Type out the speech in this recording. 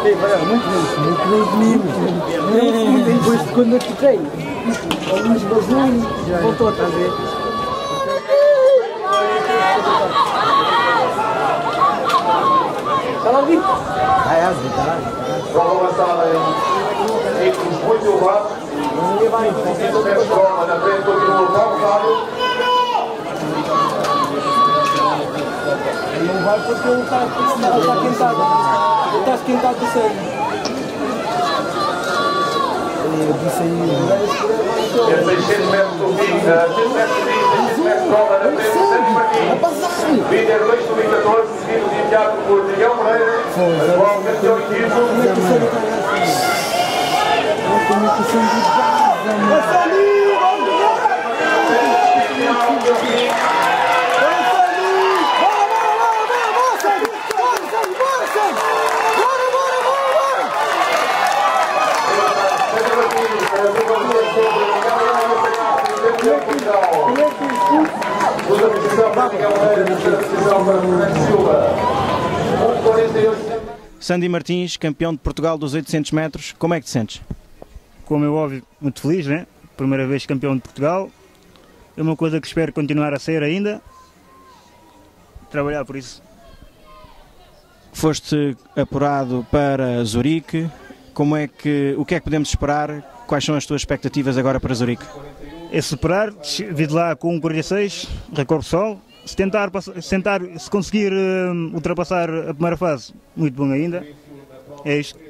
Muito bem comigo. Depois de quando eu toquei, alguns barulhos, voltou a trazer. Está lá ouvindo? Prova avançada em ritmos muito elevados. O prova na frente continua pausado. Não vai porque ele está quentado. Ele está esquentado de sangue. É 600 metros do fim, 600 metros do fim, 600 metros de prova na frente de Santos Martins. Líder 2014, seguido de imediato por Miguel Moreira, atual campeão equipo. Sandy Martins, campeão de Portugal dos 800 metros, como é que te sentes? Como é óbvio, muito feliz, né? Primeira vez campeão de Portugal. É uma coisa que espero continuar a ser ainda. Trabalhar por isso. Foste apurado para Zurique. O que é que podemos esperar? Quais são as tuas expectativas agora para Zurique? É superar, vir lá com 1,46, recorde sol. Se conseguir ultrapassar a primeira fase, muito bom ainda. É isto.